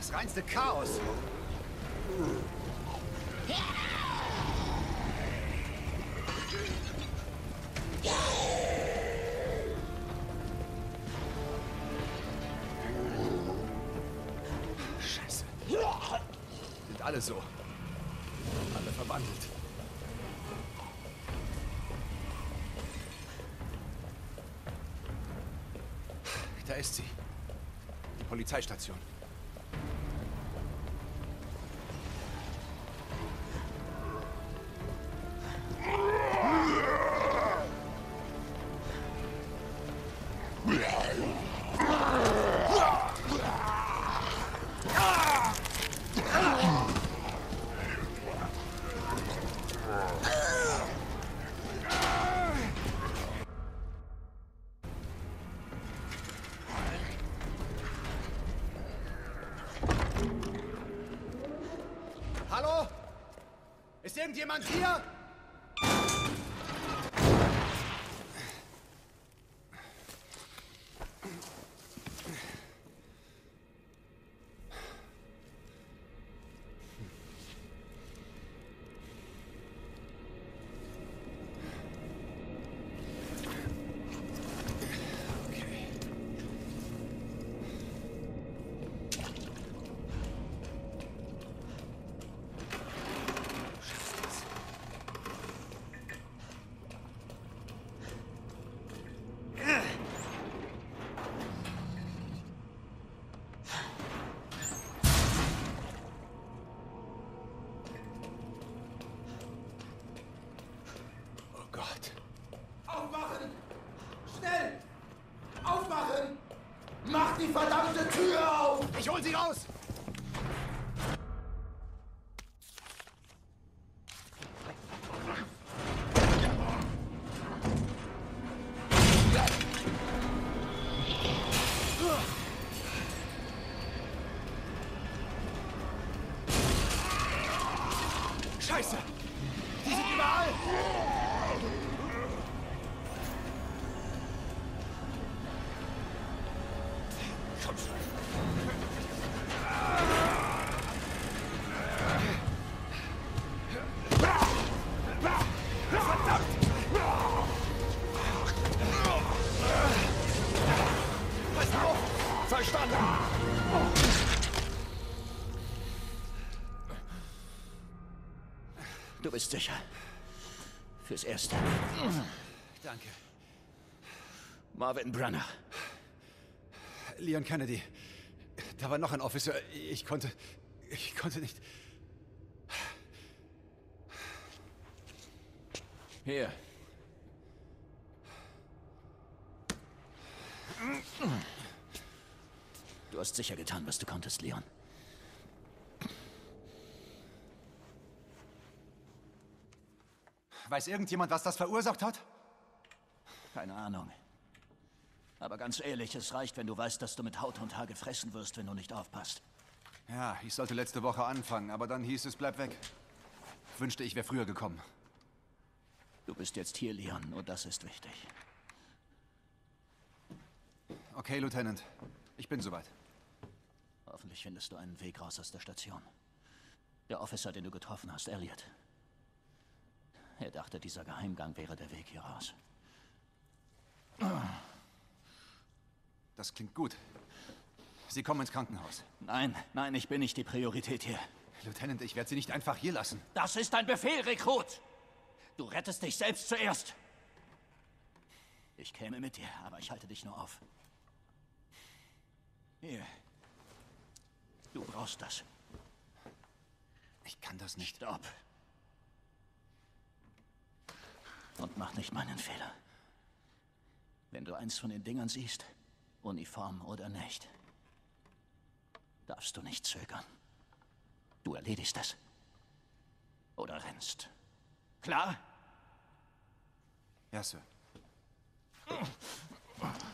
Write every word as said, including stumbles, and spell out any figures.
Das reinste Chaos. Scheiße. Sind alle so. Alle verwandelt. Da ist sie. Die Polizeistation. Hallo? Ist irgendjemand hier? Aufmachen! Schnell! Aufmachen! Mach die verdammte Tür auf! Ich hol sie raus! Scheiße! Die sind überall! Komm schon! Verdammt! Pass auf! Verstanden! Du bist sicher. Fürs Erste. Danke. Marvin Branagh. Leon Kennedy. Da war noch ein Officer. Ich konnte... Ich konnte nicht... Hier. Du hast sicher getan, was du konntest, Leon. Weiß irgendjemand, was das verursacht hat? Keine Ahnung. Aber ganz ehrlich, es reicht, wenn du weißt, dass du mit Haut und Haar gefressen wirst, wenn du nicht aufpasst. Ja, ich sollte letzte Woche anfangen, aber dann hieß es, bleib weg. Wünschte, ich wäre früher gekommen. Du bist jetzt hier, Leon, und das ist wichtig. Okay, Lieutenant. Ich bin soweit. Hoffentlich findest du einen Weg raus aus der Station. Der Officer, den du getroffen hast, Elliot. Er dachte, dieser Geheimgang wäre der Weg hier raus. Das klingt gut. Sie kommen ins Krankenhaus. Nein, nein, ich bin nicht die Priorität hier. Lieutenant, ich werde Sie nicht einfach hier lassen. Das ist ein Befehl, Rekrut! Du rettest dich selbst zuerst. Ich käme mit dir, aber ich halte dich nur auf. Hier. Du brauchst das. Ich kann das nicht. Stopp. Und mach nicht meinen Fehler. Wenn du eins von den Dingern siehst, Uniform oder nicht, darfst du nicht zögern. Du erledigst es. Oder rennst. Klar? Ja, Sir.